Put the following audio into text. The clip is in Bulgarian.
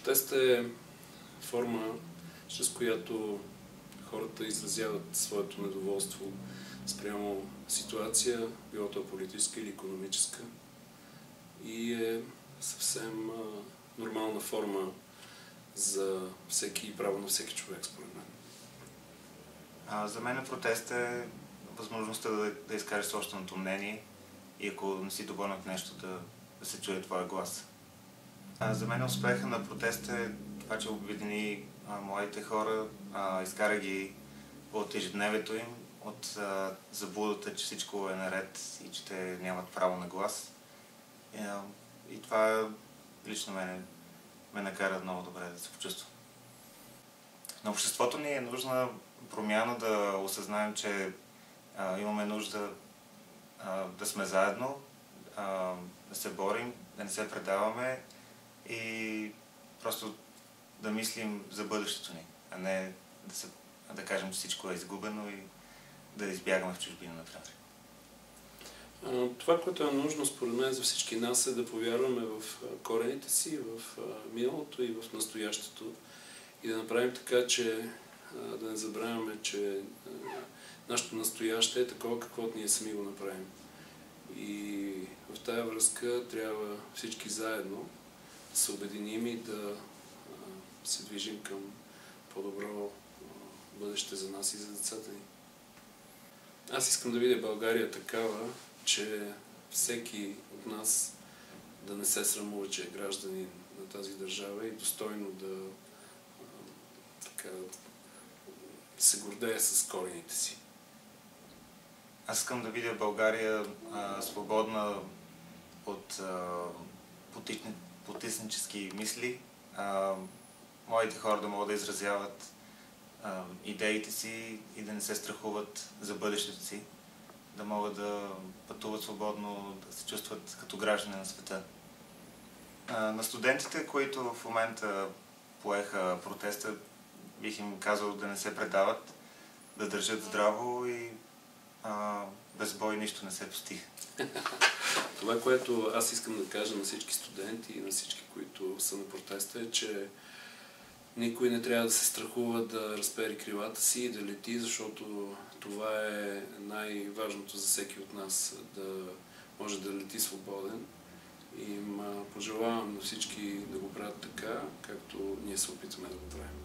Протестът е форма, чрез която хората изразяват своето недоволство спрямо ситуация, било то политическа или икономическа, и е съвсем нормална форма за всеки и право на всеки човек, според мен. За мен протест е възможността да изкажеш собственото мнение и ако не си доволен от нещо, да се чуе твоя глас. За мен успеха на протеста е това, че обедини младите хора, изкара ги от ежедневието им, от заблудата, че всичко е наред и че те нямат право на глас. И това лично ме накара много добре да се почувствам. На обществото ни е нужна промяна, да осъзнаем, че имаме нужда да сме заедно, да се борим, да не се предаваме и просто да мислим за бъдещето ни, а не да кажем, че всичко е изгубено и да избягаме в чужбина, например. Това, което е нужно според мен за всички нас, е да повярваме в корените си, в миналото и в настоящето и да направим така, че да не забравяме, че нашето настояще е такова, каквото ние сами го направим. И в тая връзка трябва всички заедно да се обединим и да се движим към по-добро бъдеще за нас и за децата ни. Аз искам да видя България такава, че всеки от нас да не се срамува, че е гражданин на тази държава и достойно да се гордее с корените си. Аз искам да видя България свободна от потиснически мисли, младите хора да могат да изразяват идеите си и да не се страхуват за бъдещето си, да могат да пътуват свободно, да се чувстват като граждани на света. На студентите, които в момента поеха протеста, бих им казал да не се предават, да държат здраво и без бой нищо не се постига. Това, което аз искам да кажа на всички студенти и на всички, които са на протеста, е, че никой не трябва да се страхува да разпери крилата си и да лети, защото това е най-важното за всеки от нас, да може да лети свободен. И пожелавам на всички да го правят така, както ние се опитваме да го правим.